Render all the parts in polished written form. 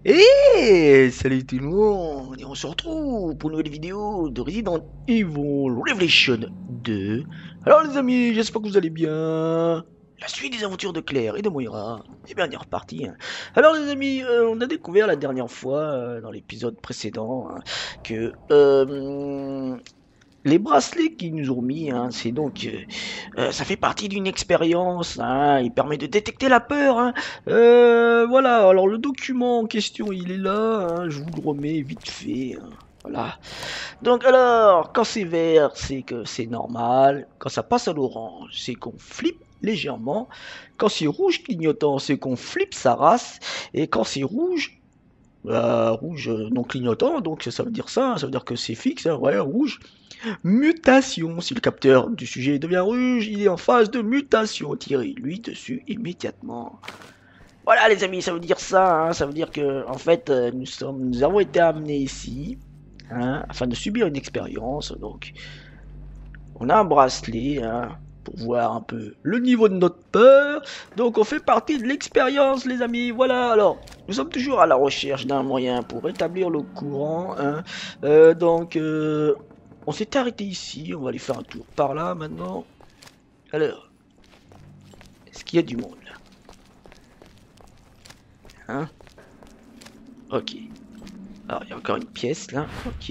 Et salut tout le monde, et on se retrouve pour une nouvelle vidéo de Resident Evil Revelation 2. Alors les amis, j'espère que vous allez bien. La suite des aventures de Claire et de Moira. Et bien on est reparti. Alors les amis, on a découvert la dernière fois, dans l'épisode précédent, que les bracelets qu'ils nous ont mis, c'est donc, ça fait partie d'une expérience, il permet de détecter la peur. Voilà, alors le document en question, il est là, je vous le remets vite fait. Voilà. Donc alors, quand c'est vert, c'est que c'est normal. Quand ça passe à l'orange, c'est qu'on flippe légèrement. Quand c'est rouge clignotant, c'est qu'on flippe sa race. Et quand c'est rouge, rouge non clignotant, donc ça veut dire ça, ça veut dire que c'est fixe, ouais, rouge. Mutation. Si le capteur du sujet devient rouge, il est en phase de mutation. Tirez-lui dessus immédiatement. Voilà les amis, ça veut dire ça. Ça veut dire que en fait, nous avons été amenés ici afin de subir une expérience. Donc, on a un bracelet pour voir un peu le niveau de notre peur. Donc, on fait partie de l'expérience, les amis. Voilà. Alors, nous sommes toujours à la recherche d'un moyen pour rétablir le courant. Donc, on s'est arrêté ici. On va aller faire un tour par là maintenant. Alors, est-ce qu'il y a du monde là? Ok. Alors, il y a encore une pièce là. Ok.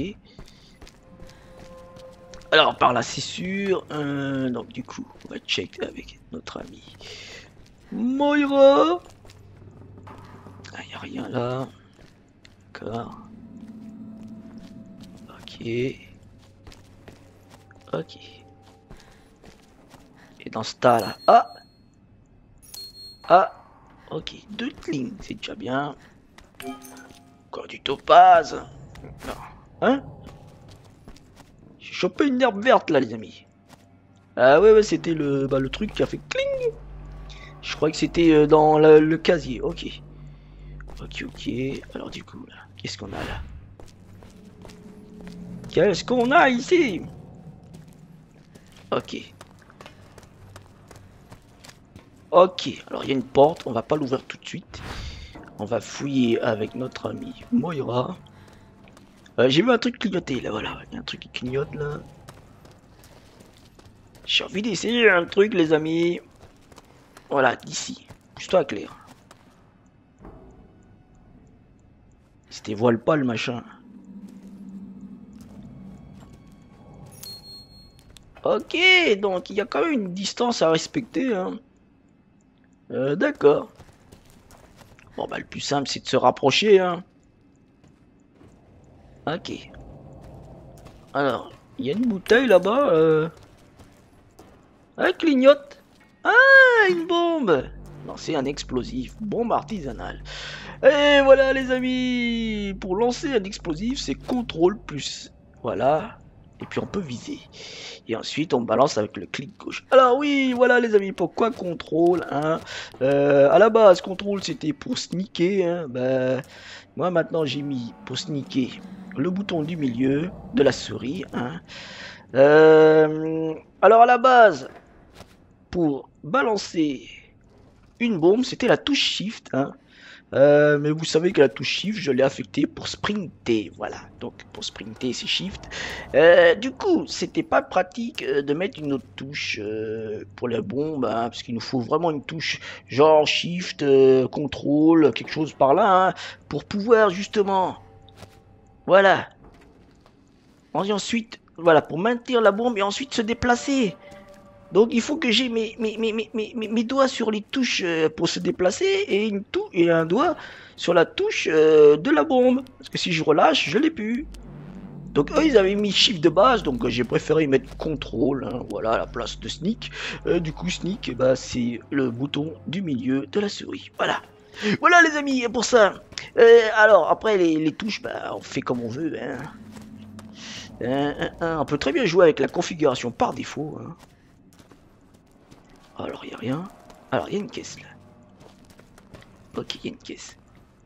Alors, par là, c'est sûr. Donc, du coup, on va check avec notre ami Moira. Ah, il n'y a rien là. D'accord. Ok. Ok. Et dans ce tas là. Ah! Ah! Ok. 2 lignes, c'est déjà bien. Encore du topaz. Hein? J'ai chopé une herbe verte là, les amis. Ah ouais, c'était le truc qui a fait cling. Je crois que c'était dans le casier. Ok. Ok. Alors du coup, là, qu'est-ce qu'on a là? Qu'est-ce qu'on a ici? Ok. Ok. Alors il y a une porte. On va pas l'ouvrir tout de suite. On va fouiller avec notre ami Moira. J'ai vu un truc clignoter là. Voilà. Il y a un truc qui clignote là. J'ai envie d'essayer un truc, les amis. Voilà, d'ici. Pousse-toi, Claire. Si t'es voile pas le machin. Ok, donc il y a quand même une distance à respecter. D'accord. Bon bah le plus simple c'est de se rapprocher. Ok. Alors, il y a une bouteille là-bas. Elle clignote. Ah, une bombe. Non, c'est un explosif. Bombe artisanale. Et voilà les amis. Pour lancer un explosif, c'est CTRL plus. Voilà. Et puis on peut viser. Et ensuite on balance avec le clic gauche. Alors oui, voilà les amis, pourquoi contrôle à la base, contrôle c'était pour sneaker. Moi maintenant j'ai mis pour sneaker le bouton du milieu de la souris. Alors à la base, pour balancer une bombe, c'était la touche Shift. Mais vous savez que la touche Shift, je l'ai affectée pour sprinter, voilà. Donc pour sprinter, c'est Shift. Du coup, c'était pas pratique de mettre une autre touche pour la bombe, parce qu'il nous faut vraiment une touche genre Shift, contrôle, quelque chose par là, pour pouvoir justement, voilà. Et ensuite, voilà, pour maintenir la bombe et ensuite se déplacer. Donc il faut que j'ai mes doigts sur les touches pour se déplacer et un doigt sur la touche de la bombe. Parce que si je relâche, je l'ai plus. Donc eux ils avaient mis shift de base, donc j'ai préféré mettre contrôle, voilà, à la place de sneak. Du coup sneak, c'est le bouton du milieu de la souris. Voilà. Voilà les amis, pour ça. Alors après les touches, on fait comme on veut. On peut très bien jouer avec la configuration par défaut. Alors, il n'y a rien. Alors, il y a une caisse là. Ok, il y a une caisse.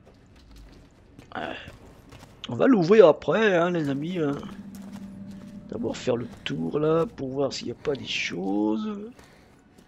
On va l'ouvrir après, les amis. D'abord faire le tour là pour voir s'il n'y a pas des choses.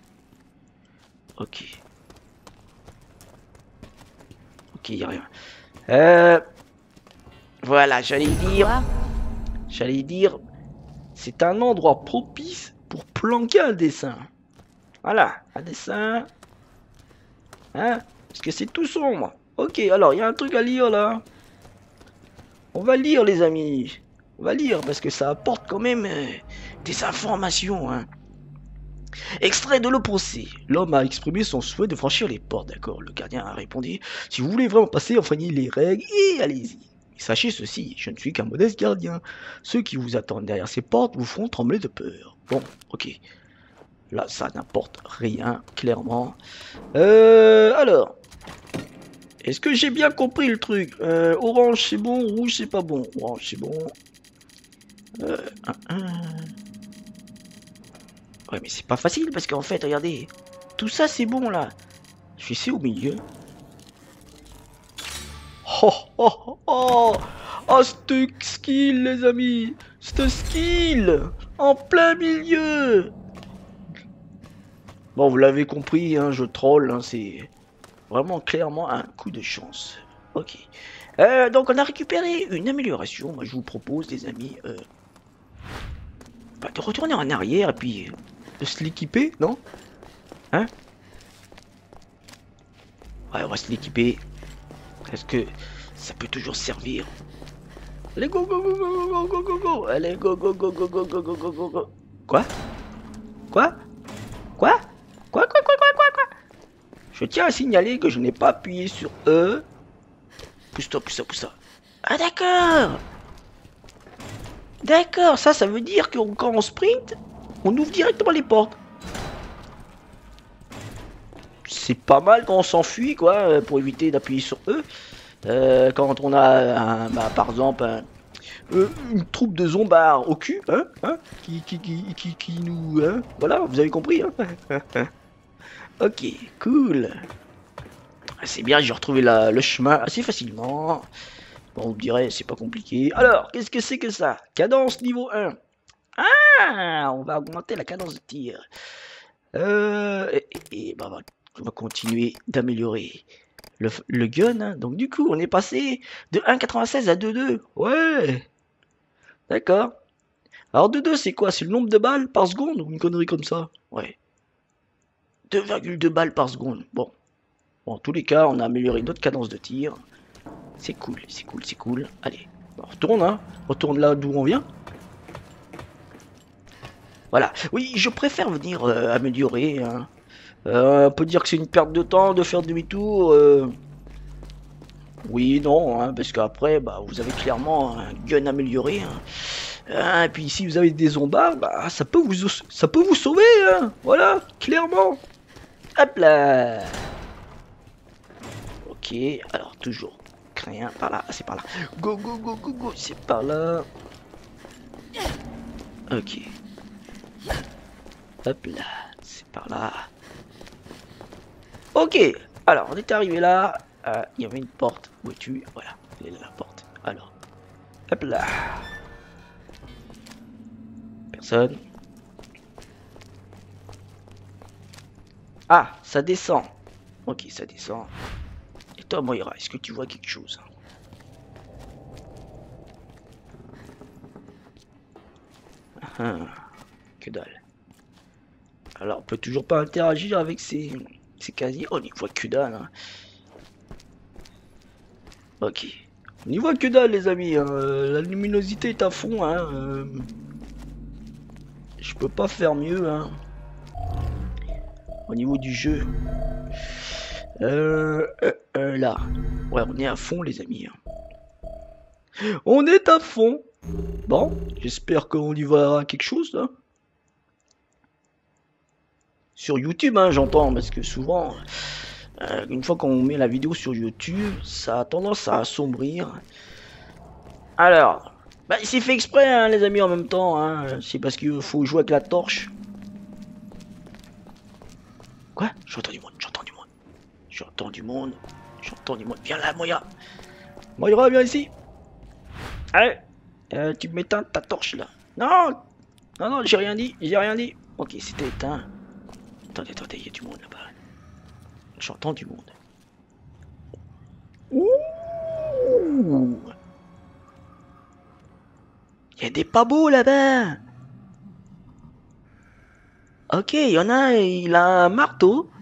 Ok. Ok, il n'y a rien. Voilà, Quoi? j'allais dire, c'est un endroit propice pour planquer un dessin. Voilà, un dessin, hein, parce que c'est tout sombre. Ok, alors il y a un truc à lire là. On va lire les amis. On va lire parce que ça apporte quand même des informations. Hein. Extrait de le procès. L'homme a exprimé son souhait de franchir les portes. D'accord. Le gardien a répondu. Si vous voulez vraiment passer, enfreignez les règles et allez-y. Sachez ceci, je ne suis qu'un modeste gardien. Ceux qui vous attendent derrière ces portes vous feront trembler de peur. Bon, ok. Là, ça n'importe rien, clairement. Alors, est-ce que j'ai bien compris le truc? Orange c'est bon, rouge c'est pas bon. Orange c'est bon. Euh, un, un. Ouais, mais c'est pas facile parce qu'en fait, regardez, tout ça c'est bon là. Je suis ici au milieu. Oh oh oh oh. Oh, ce skill les amis, ce skill en plein milieu. Bon, vous l'avez compris, hein, je troll, hein, c'est vraiment clairement un coup de chance. Ok. Donc on a récupéré une amélioration. Moi je vous propose les amis de retourner en arrière et puis de se l'équiper, non? Hein? Ouais, on va se l'équiper. Parce que ça peut toujours servir. Allez, go, go, go, go, go, go, go, go. Allez, go, go, go, go, go, go, go, go, go, go. Quoi? Quoi? Quoi? Quoi? Je tiens à signaler que je n'ai pas appuyé sur E. Pousse-toi, pousse-toi, pousse-toi. Ah, d'accord! D'accord, ça veut dire que quand on sprint, on ouvre directement les portes. C'est pas mal quand on s'enfuit, quoi, pour éviter d'appuyer sur E. Quand on a, par exemple, une troupe de zombards au cul, hein, qui nous, hein, voilà, vous avez compris, hein. Ok, cool. C'est bien, j'ai retrouvé le chemin assez facilement. Bon, on dirait, c'est pas compliqué. Alors, qu'est-ce que c'est que ça? Cadence niveau 1. Ah, on va augmenter la cadence de tir. Bah, on va continuer d'améliorer le gun. Hein. Donc, du coup, on est passé de 1,96 à 2,2. Ouais, d'accord. Alors, 2,2, c'est quoi? C'est le nombre de balles par seconde ou une connerie comme ça? Ouais. 2,2 balles par seconde. Bon. Bon, en tous les cas, on a amélioré notre cadence de tir. C'est cool, c'est cool, c'est cool. Allez, on retourne, hein. Retourne là d'où on vient. Voilà. Oui, je préfère venir améliorer. Hein. On peut dire que c'est une perte de temps de faire demi-tour. Oui, non, hein, parce qu'après, bah, vous avez clairement un gun amélioré. Hein. Et puis si vous avez des zombards, bah, ça peut vous sauver. Hein. Voilà, clairement. Hop là. Ok, alors toujours. Rien par là, c'est par là. Go, go, go, go, go, c'est par là. Ok. Hop là, c'est par là. Ok, alors on est arrivé là. Il y avait une porte. Où es-tu? Voilà, elle est là, la porte. Alors, hop là. Personne. Ah, ça descend. Ok, ça descend. Et toi, Moira, est-ce que tu vois quelque chose? Que dalle. Alors, on peut toujours pas interagir avec ces casiers. Oh, on y voit que dalle. Hein. Ok. On y voit que dalle, les amis. Hein. La luminosité est à fond. Hein. Je peux pas faire mieux. Hein. Au niveau du jeu. Là. Ouais, on est à fond, les amis. Hein. On est à fond. Bon, j'espère qu'on y verra quelque chose, là. Sur YouTube, hein, j'entends, parce que souvent, une fois qu'on met la vidéo sur YouTube, ça a tendance à assombrir. Alors, bah, c'est fait exprès, hein, les amis, en même temps. Hein, c'est parce qu'il faut jouer avec la torche. Quoi? J'entends du monde, j'entends du monde. J'entends du monde. J'entends du monde. Viens là, Moira. Moira, viens ici. Allez, tu m'éteins ta torche, là. Non, non, non, j'ai rien dit, j'ai rien dit. Ok, c'était éteint. Attendez, attendez, il y a du monde là-bas. J'entends du monde. Ouh, Ouh. Il y a des pas beaux là-bas. Ok, il y en a un, il a un marteau.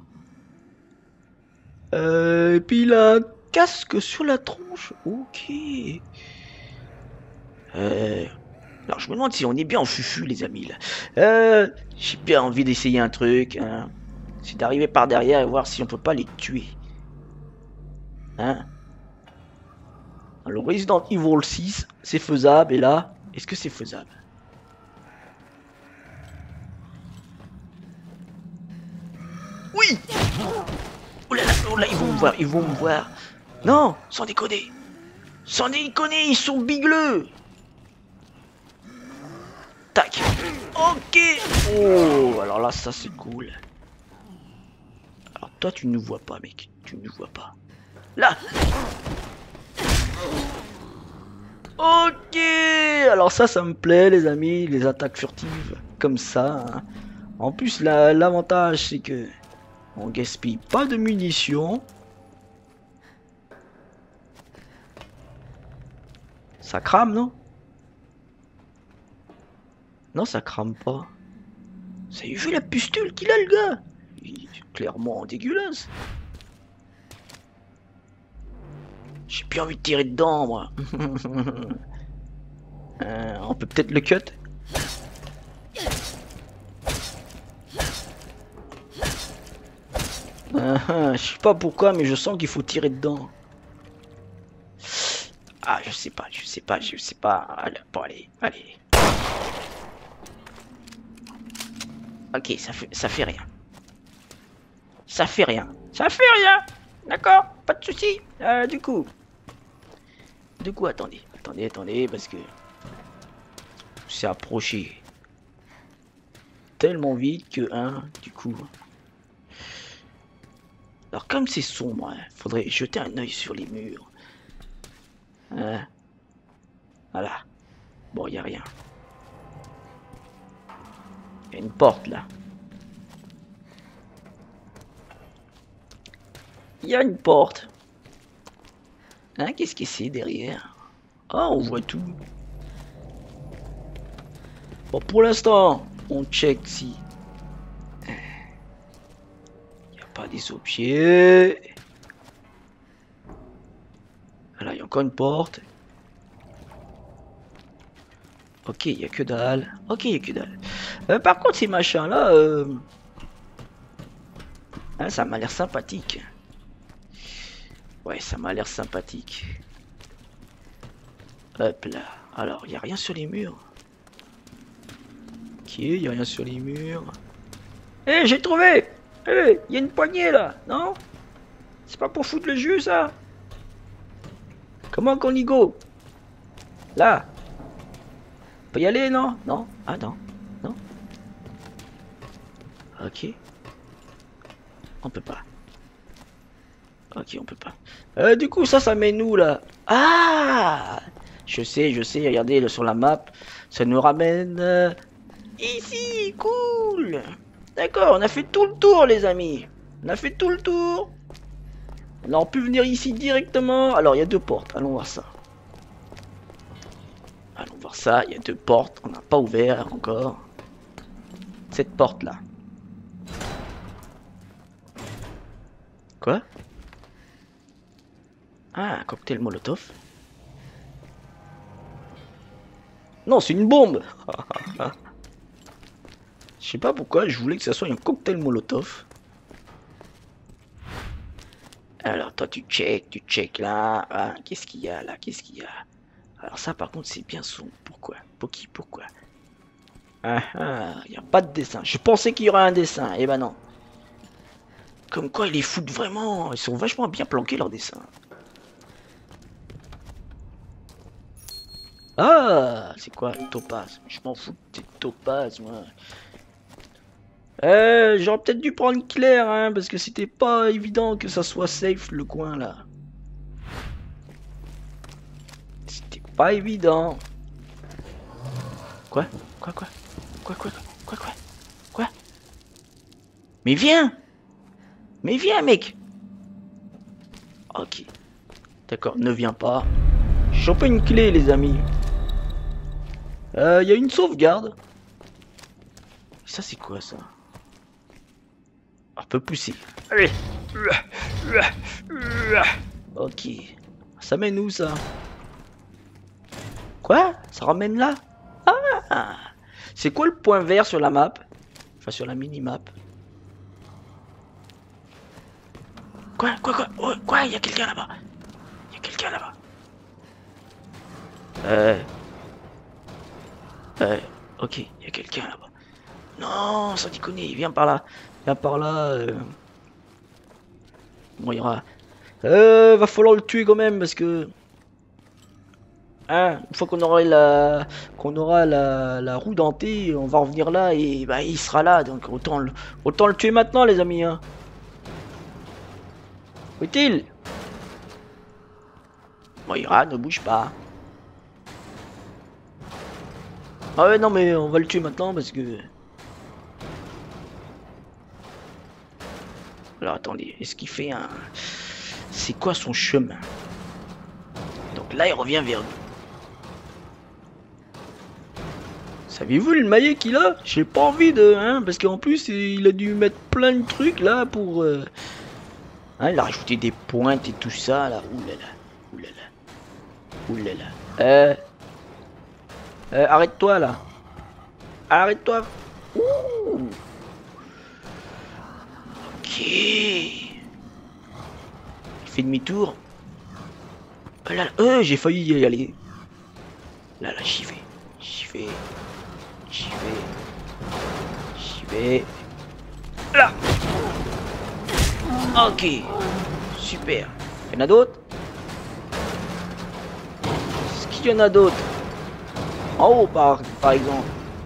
Et puis il a un casque sur la tronche. Ok. Alors je me demande si on est bien en fufu les amis là. J'ai bien envie d'essayer un truc. Hein. C'est d'arriver par derrière et voir si on peut pas les tuer. Hein. Alors Resident Evil 6, c'est faisable. Et là, est-ce que c'est faisable? Oui. Oh là, ils vont me voir, ils vont me voir. Non, sans déconner. Sans déconner, ils sont bigleux. Tac. Ok. Oh, alors là, ça c'est cool. Alors toi, tu ne vois pas, mec. Tu ne vois pas. Là. Ok. Alors ça me plaît, les amis. Les attaques furtives. Comme ça. Hein. En plus, l'avantage, c'est que on gaspille pas de munitions. Ça crame, non? Non, ça crame pas. Ça y est, vu la pustule qu'il a, le gars. Il est clairement dégueulasse. J'ai plus envie de tirer dedans, moi. On peut peut-être le cut. Je sais pas pourquoi, mais je sens qu'il faut tirer dedans. Ah, je sais pas. Allez, bon, allez. Ok, ça fait rien. Ça fait rien. D'accord, pas de souci. Du coup, attendez, parce que c'est approché tellement vite que, du coup. Alors comme c'est sombre, hein, faudrait jeter un œil sur les murs. Voilà. Bon, y a rien. Y a une porte là. Il y a une porte. Hein, qu'est-ce que c'est derrière? Ah, on voit tout. Bon, pour l'instant, on check si il n'y a pas des objets. Là, il y a encore une porte. Ok, il n'y a que dalle. Par contre, ces machins-là, hein, ça m'a l'air sympathique. Ouais, ça m'a l'air sympathique. Hop là. Alors, il n'y a rien sur les murs. Ok, il n'y a rien sur les murs. Eh, j'ai trouvé! Eh, il y a une poignée là, non? C'est pas pour foutre le jus ça? Comment qu'on y go? Là? On peut y aller, non? Non? Ah non. Non? Ok. On peut pas. Ok, on peut pas. Du coup, ça mène où là? Ah! Je sais, regardez sur la map. Ça nous ramène ici, cool! D'accord, on a fait tout le tour, les amis. On a fait tout le tour. On aurait pu venir ici directement. Alors, il y a deux portes. Allons voir ça. Il y a deux portes. On n'a pas ouvert encore. Cette porte-là. Quoi? Ah, un cocktail Molotov. Non, c'est une bombe. Je sais pas pourquoi, je voulais que ça soit un cocktail Molotov. Alors toi tu check là. Ah, qu'est-ce qu'il y a là? Alors ça par contre c'est bien sombre. Pourquoi? Pourquoi? Ah ah, il n'y a pas de dessin. Je pensais qu'il y aurait un dessin. Eh ben non. Comme quoi ils les foutent vraiment. Ils sont vachement bien planqués leurs dessins. Ah, c'est quoi? Topaz. Je m'en fous de tes topazes moi. J'aurais peut-être dû prendre Claire, hein, parce que c'était pas évident que ça soit safe le coin là. C'était pas évident. Quoi? Quoi? Mais viens, mec. Ok. D'accord, ne viens pas. J'ai chopé une clé, les amis. Il y a une sauvegarde. Ça, c'est quoi, ça? On peut pousser. Allez. Ok. Ça mène où, ça? Quoi? Ça ramène là? Ah! C'est quoi le point vert sur la map? Enfin, sur la mini-map. Quoi? Quoi? Il y a quelqu'un là-bas. Il y a quelqu'un là-bas. Ok, il y a quelqu'un là-bas. Non, sans déconner, viens par là. Viens par là. Bon, il y aura... va falloir le tuer quand même parce que... Hein, une fois qu'on aura la roue dentée, on va revenir là et bah, il sera là. Donc autant le tuer maintenant, les amis. Hein. Où est-il? Moira, ne bouge pas. Ah ouais, non mais on va le tuer maintenant parce que... Alors attendez, est-ce qu'il fait un... C'est quoi son chemin? Donc là il revient vers nous. Savez-vous le maillet qu'il a? J'ai pas envie de... Hein, parce qu'en plus il a dû mettre plein de trucs là pour... Hein, il a rajouté des pointes et tout ça là. Oulala. Arrête-toi là. Arrête-toi. Ouh. Ok. Il fait demi-tour. Oh là là. J'ai failli y aller. Là, j'y vais. Là. Ok. Super. Il y en a d'autres? Est-ce qu'il y en a d'autres? En haut, par exemple.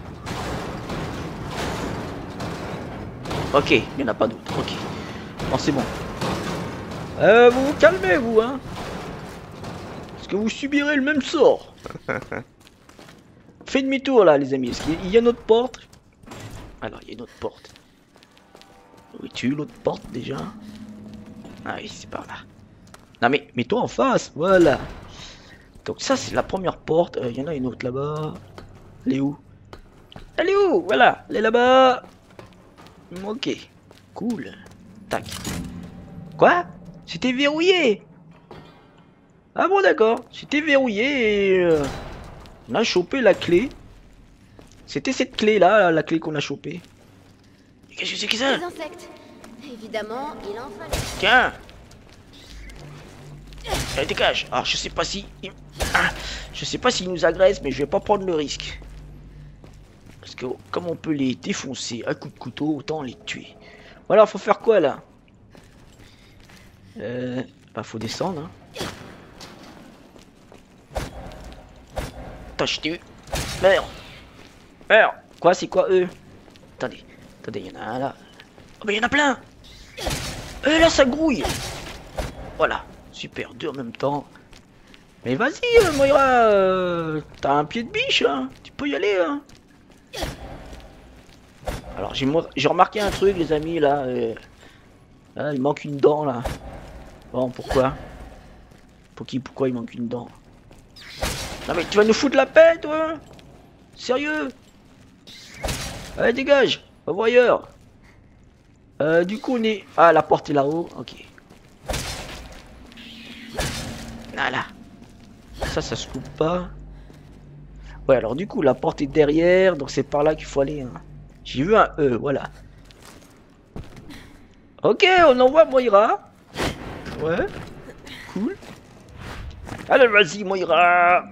Ok, il n'y en a pas d'autres. Ok. Bon, c'est bon. Vous vous calmez, vous, hein? Parce que vous subirez le même sort. Fais demi-tour, là, les amis. Est-ce qu'il y a une autre porte? Alors, il y a une autre porte. Où es-tu, l'autre porte, déjà? Ah oui, c'est par là. Non, mais mets-toi en face, voilà. Donc ça, c'est la première porte. Il y en a une autre là-bas. Elle est où? Elle est où? Voilà, elle est là-bas. Ok, cool. Tac. Quoi? C'était verrouillé. Ah bon, d'accord. C'était verrouillé et... on a chopé la clé. C'était cette clé-là, la clé qu'on a chopée. Qu'est-ce que c'est que ça? Des insectes. Évidemment, il en fallait. Tiens. Allez, dégage. Alors, je sais pas si... je sais pas s'ils nous agressent, mais je vais pas prendre le risque. Parce que comme on peut les défoncer à coups de couteau, autant les tuer. Voilà, faut faire quoi là? Bah faut descendre. Hein. Tâche tu. Merde. Merde. Quoi, c'est quoi eux? Attendez, il y en a un là. Oh bah il y en a plein. Là ça grouille. Voilà, super, deux en même temps. Mais vas-y Moira, t'as un pied de biche, hein. Tu peux y aller. Hein. Alors j'ai remarqué un truc les amis là, il manque une dent là. Bon pourquoi? Pourquoi il manque une dent? Non mais tu vas nous foutre la paix toi? Sérieux? Allez dégage, va voir ailleurs. Du coup on est... Ah la porte est là-haut, ok. Voilà. Ça se coupe pas. Ouais alors du coup la porte est derrière, donc c'est par là qu'il faut aller. Hein. J'ai vu un E, voilà. Ok, on envoie Moira. Ouais. Cool. Allez, vas-y, Moira.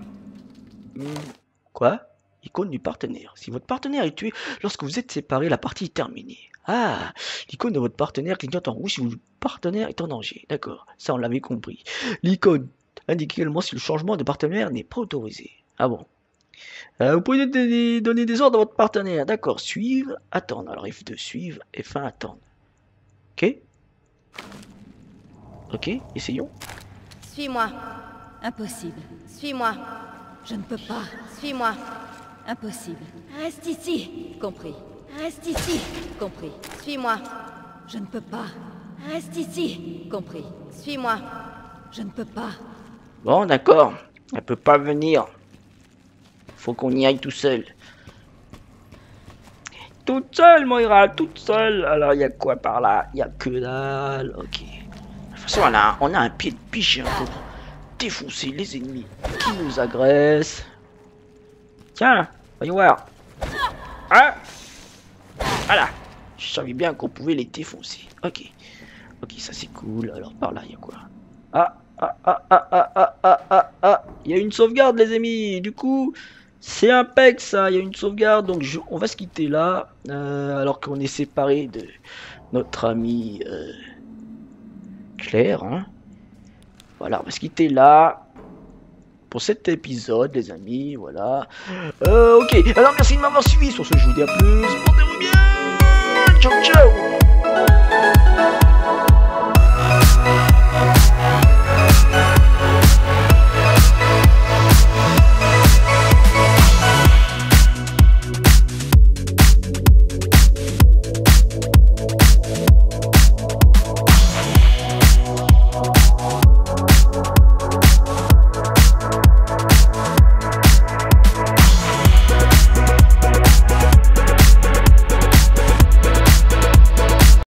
Quoi? Icône du partenaire. Si votre partenaire est tué lorsque vous êtes séparés, la partie est terminée. Ah, l'icône de votre partenaire clignote en rouge si votre partenaire est en danger. D'accord, ça on l'avait compris. L'icône indique également si le changement de partenaire n'est pas autorisé. Ah bon. Vous pouvez donner des ordres à votre partenaire. D'accord, suivre, attendre. Alors F2 suivre, F1 attendre. Ok. Ok, essayons. Suis-moi. Impossible. Suis-moi. Je ne peux pas. Suis-moi. Impossible. Reste ici. Compris. Reste ici. Compris. Suis-moi. Je ne peux pas. Reste ici. Compris. Suis-moi. Je ne peux pas. Bon, d'accord. Elle peut pas venir. Faut qu'on y aille tout seul. Toute seule, Moira, toute seule. Alors, il y a quoi par là? Il y a que dalle. Ok. De toute façon, on a un pied de biche hein, pour défoncer les ennemis qui nous agressent. Tiens, voyons voir. Ah, voilà. Je savais bien qu'on pouvait les défoncer. Ok. Ok, ça c'est cool. Alors, par là, il y a quoi? Il y a une sauvegarde, les amis. Du coup, c'est impec ça. Il y a une sauvegarde. Donc, on va se quitter là. Alors qu'on est séparé de notre ami Claire. Hein. Voilà, on va se quitter là. Pour cet épisode, les amis. Voilà. Ok. Alors, merci de m'avoir suivi sur ce jeu. Je vous dis à plus. Portez-vous bien. Ciao, ciao.